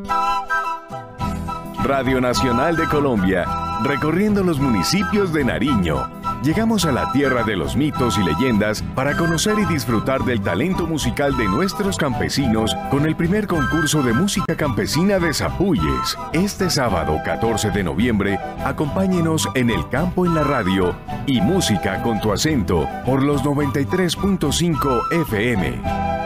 Radio Nacional de Colombia, recorriendo los municipios de Nariño. Llegamos a la tierra de los mitos y leyendas para conocer y disfrutar del talento musical de nuestros campesinos con el primer concurso de música campesina de Zapuyes. Este sábado 14 de noviembre, acompáñenos en El Campo en la Radio y Música con tu acento por los 93.5 FM.